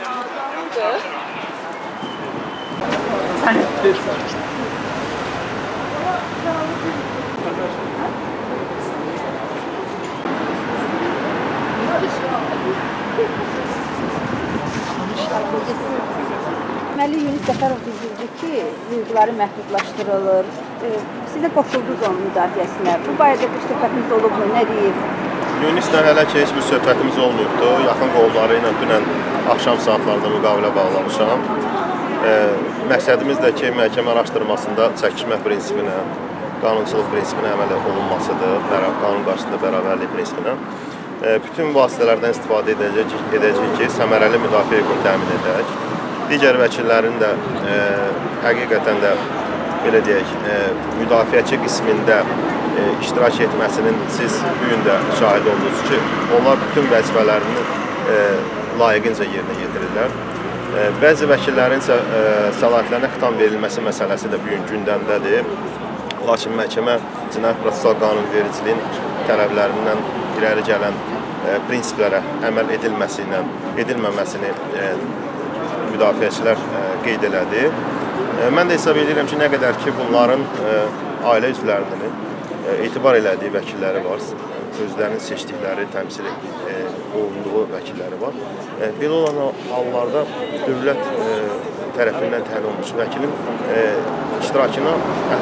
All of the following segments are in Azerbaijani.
Deməli, Yunus Səfərov bildirdi ki, hüquqları məhdudlaşdırılır. Siz də qoşuldunuz onun müdafiəsinə. Bu barədə bir söhbətiniz olubmu? Nə deyib? Yunislə hələ ki, heç bir söhbətimiz olmayıbdı. Yaxın qolları ilə dünən axşam saatlarında müqavilə bağlamışam. Məqsədimiz də ki, məhkəmə araşdırmasında çəkişmə prinsipinə, qanunçuluq prinsipinə əməl olunmasıdır, qanun qarşısında bərabərlik prinsipinə. Bütün vasitələrdən istifadə edəcək ki, səmərəli müdafiə hüququnu təmin edək. Digər vəkillərin də həqiqətən də belə deyək, müdafiəçi qismində iştirak etməsinin siz bu gün də şahid oldunuz ki, onlar bütün vəzifələrini layiqincə yerinə yetirirlər. Bəzi vəkillərin isə səlahiyyətlərinə xitam verilməsi məsələsi də bu gün gündəmdədir. Lakin məhkəmə cinayət prosessual qanunvericiliyin tələblərindən irəli gələn prinsiplərə əməl edilməməsini müdafiəçilər qeyd elədi. Mən də hesab edirəm ki, nə qədər ki, bunların ailə üzvlərinin etibar elədiyi vəkilləri var, özlərinin seçdikləri, təmsil olunduğu vəkilləri var. Belə olan hallarda dövlət tərəfindən təyin olunmuş vəkilin iştirakına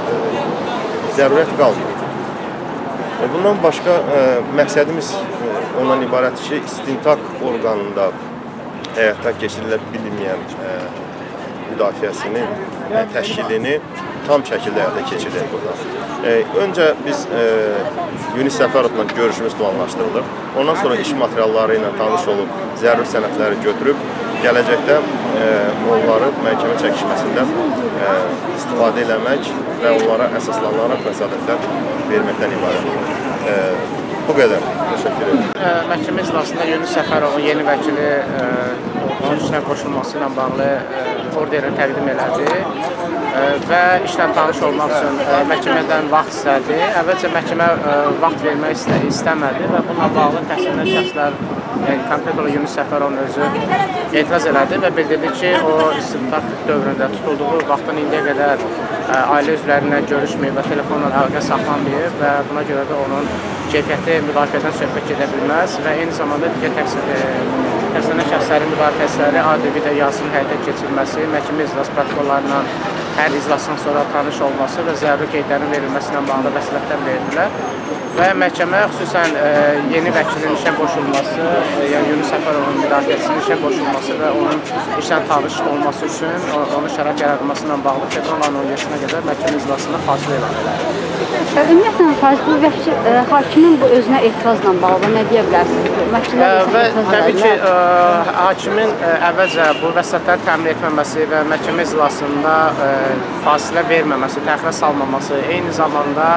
zərurət qalmır. Bundan başqa məqsədimiz ondan ibarətdir ki, istintaq orqanında həyata keçirilə bilməyən müdafiəsini, təşkilini tam şəkildə həyata keçirir burada. Öncə biz Yunus Səfərovla görüşümüz planlaşdırılır. Ondan sonra iş materialları ilə tanış olub, zəruri sənədləri götürüb, gələcəkdə onları məhkəmə çəkişməsində istifadə eləmək və onlara əsaslanaraq vəsatətlər verməkdən ibarət. Bu qədər. Təşəkkür ederim. Məhkəmə iclasında Yunus Səfərovun yeni vəkili onun işlə qoşulması ilə bağlı orderini təqdim elədi və işlə tanış olmaq üçün məhkəmədən vaxt istədi. Əvvəlcə məhkəmə vaxt vermək istəmədi və bununla bağlı təqsirlənən şəxslər, konkret olaraq Yunus Səfərovun özü etiraz elədi və bildirdi ki, o istintaq dövründə tutulduğu vaxtdan indiyə qədər ailə üzvlərindən görüşməyib və telefonla əlaqə saxlamayıb və buna görə də onun keyfiyyətli müdafiədən söhbət gedə bilməz və eyni zamanda digər təqsirlənən şəxslərin müdafiəçiləri adi bir də yazının həyata keçirilməsi, məhkəmə iclas protokollarından hər iclasdan sonra tanış olması və zəruri qeydlərin verilməsi ilə bağlı vəsatətlər verdilər. Və məhkəmə xüsusən yeni vəkilin işə qoşulması, yəni Yunus Səfərovun müdafiəçisinin işə qoşulması və onun işlə tanış olması üçün onun şərait yaradılması ilə bağlı fevralın 17-sinə qədər məhkəmə iclasında fasilə elan edildi. Ümumiyyətlə, bu hakimin bu özünə etirazla bağlı nə deyə bilərsiniz? Və təbii ki, hakimin əvvəlcə bu vəsatətləri təmin etməməsi və məhkəmə iclasında fasilə verməməsi, təxirə salmaması, eyni zamanda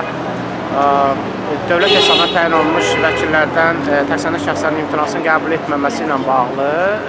dövlət hesabına təyin olunmuş vəkillərdən təqsirlənən şəxslərin imtinasını qəbul etməməsi ilə bağlı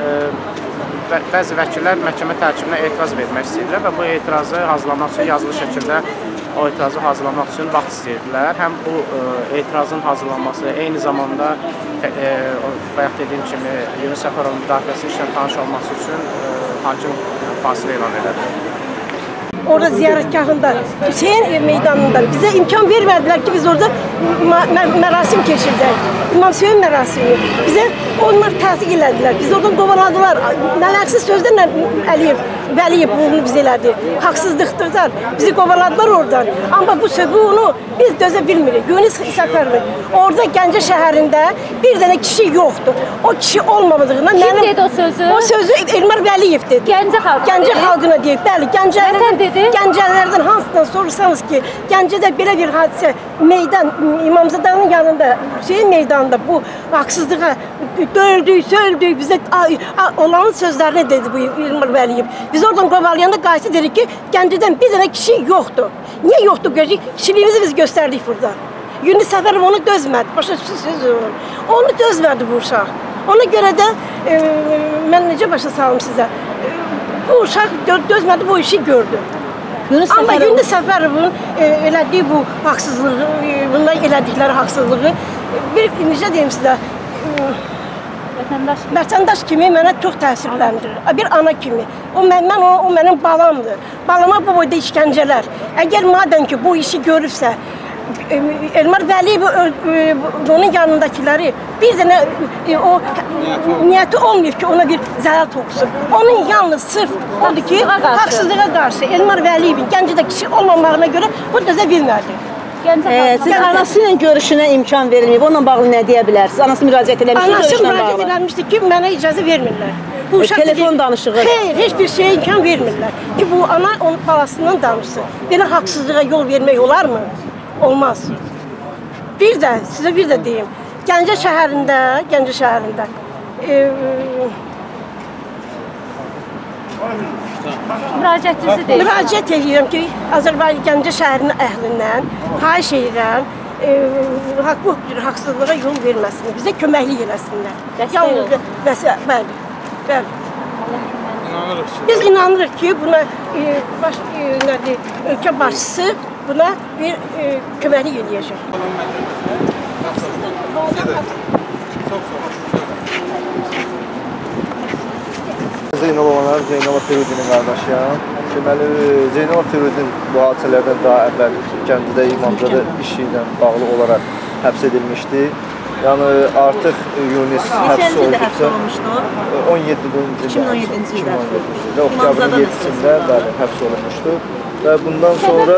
bəzi vəkillər məhkəmə tərkibinə etiraz vermək istəyirlər və bu etirazı hazırlamaq üçün yazılı şəkildə o etirazı hazırlamaq üçün vaxt istəyirdilər. Həm bu etirazın hazırlanması, eyni zamanda bayaq dediyim kimi Yunus Səfərovun müdafiəsi işlə tanış olması üçün hakim fasilə elan elədi. Orada ziyarətgahında, Hüseyin meydanında bizə imkan vermədilər ki, biz orada mərasim keçirdək. İmam Hüseyin mərasimi. Bizə onlar təsdiq elədilər. Biz oradan qovaladılar. Nələksiz sözlərlə Vəliyev bunu biz elədi. Haqsızlıqdır. Bizi qovaladılar oradan. Amma bu bunu biz dözə bilmirik. Yunus Səfərov orada Gəncə şəhərində bir dənə kişi yoxdur. O kişi olmamadığından kim dedi o sözü? O sözü Elmar Vəliyev dedi. Gəncə xalqına deyib. Bəli, Gəncələrdən hansından sorursanız ki, Gəncədə belə bir hadisə İmamzadanın yanında, Hüseyin meydanında bu haqsızlığa döydük, söydük, bizə olanın sözlərini dedi bu İlmar Vəliyev. Biz oradan qovalayanda qaysı dedik ki, Gəncədən bir dənə kişi yoxdur. Niyə yoxdur görəcək? Kişiliğimizi biz göstərdik burada. Yunus Səfərov onu dözmədi, başa söz onu dözmədi bu uşaq. Ona görə də mən necə başa salım sizə? Bu uşaq dözmədi, bu işi gördü. Amma Yunus Səfərovun elədiyi bu haqsızlığı, bunlar elədikləri haqsızlığı, necə deyim sizə, Vətəndaş kimi mənə çox təsirləndirir. Bir ana kimi. O mənim balamdır. Balama bu boyda işgəncələr. Əgər madəm ki bu işi görürsə, Elmar Vəliyev onun yanındakiləri bir dənə o niyyəti olmuyor ki ona bir zərər toxusun. Onun yalnız sırf odur ki haqsızlığa qarşı Elmar Vəliyevin Gəncədə kişi olmamağına görə bu dözə bilmədi. Siz anası ilə görüşünə imkan verilməyib. Onunla bağlı nə deyə bilərsiniz? Anası müraciət eləmişdi Anası görüşünə bağlı. müraciət eləmişdi ki, mənə icazə vermirlər. Telefon danışığı. Xeyr, heç bir şeyə imkan vermirlər. Ki bu ana onun balasından danışsın. Belə haqsızlığa yol vermək olarmı? Olmaz. Bir də sizə bir də deyim. Gəncə şəhərində müraciət edirəm ki, Azərbaycan Gəncə şəhərinin əhlindən xahiş edirəm, haqsızlığa yol verməsinlər, bizə köməklik eləsinlər. Bəli. Biz inanırıq ki, buna ölkə başçısı buna bir köməklik eləyəcək. Zeynalovanlar, Zeynalov Firudinin qardaşıyam. Deməli, Zeynalov Firudin bu hadisələrdən daha əvvəl Gəncədə İmamzada işi ilə bağlı olaraq həbs edilmişdi. Yəni artıq Yunis həbs olduqca 2017-ci ildə və oktyabrın 7-sində həbs olunmuşdu. Və bundan sonra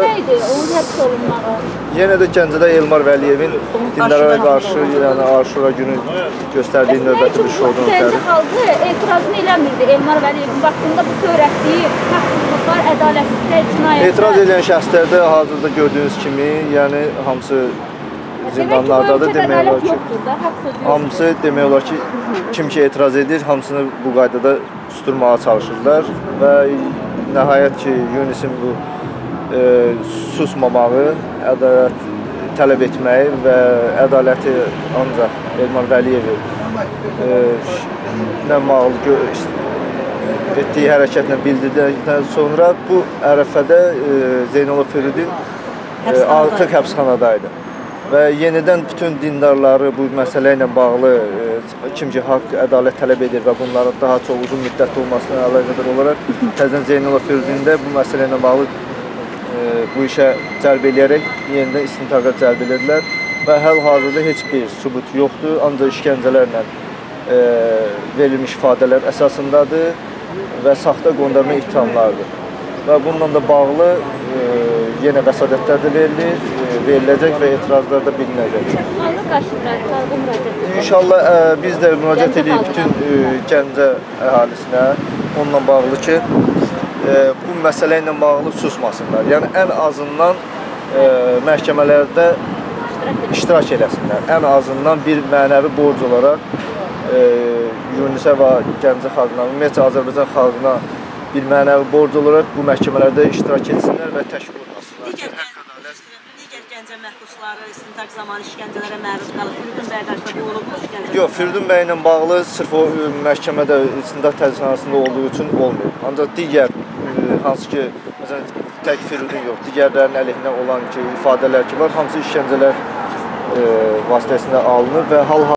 yenə də Gəncədə Elmar Vəliyevin dinlərə qarşı, yəni Aşura günü göstərdiyi növbəti bir şourdan ötəri. Gəncə xalqı etirazını eləmirdi Elmar Vəliyevin vaxtında bu törətdiyi haqsızlıqlar, ədalətsizliklər, cinayətlər. Etiraz edən şəxslərdə hazırda gördüyünüz kimi, yəni hamısı zindanlardadır demək olar ki. Hamısı demək olar ki, kim ki etiraz edir, hamısını bu qaydada susturmağa çalışırlar və nəhayət ki, Yunisin bu susmamağı, ədalət tələb etməyi və ədaləti ancaq Elmar Vəliyevi bağlı etdiyi hərəkətlə bildirdikdən sonra bu ərəfədə Zeynalov Firudin artıq həbsxanadaydı. Və yenidən bütün dindarları bu məsələ ilə bağlı kim ki haqq, ədalət tələb edir və bunların daha çox uzun müddətli olmasına əlaqədar olaraq təzədən Zeynalov Firudini də bu məsələ ilə bağlı bu işə cəlb eləyərək yenidən istintaqa cəlb edirlər və hal-hazırda heç bir sübut yoxdur, ancaq işgəncələrlə verilmiş ifadələr əsasındadır və saxta qondarma ittihamlardır. Və bununla da bağlı yenə vəsadətlər də veriləcək və etirazlar da bilinəcək. İnşallah biz də müraciət edib bütün Gəncə əhalisinə onunla bağlı ki, bu məsələ ilə bağlı susmasınlar. Yəni ən azından məhkəmələrdə iştirak eləsinlər. Ən azından bir mənəvi borc olaraq Yunisə və Gəncə xalqına, ümumiyyətlə Azərbaycan xalqına bir mənəvi borc olaraq bu məhkəmələrdə iştirak etsinlər və təşkil olunasınlar. Digər Gəncə məhbusları istintaq zamanı işgəncələrə məruz qalıb. Firidun bəy qarşıda bu olub işgəncələr? Yox, Firidun bəy ilə bağlı sırf o məhkəmədə istintaq təcridxanasında olduğu üçün olmuyor. Ancaq digər hansı ki, məsələn, tək Firidun yox, digərlərinin əleyhinə olan ki, ifadələr ki var, hamısı işgəncələr vasitəsində alınır və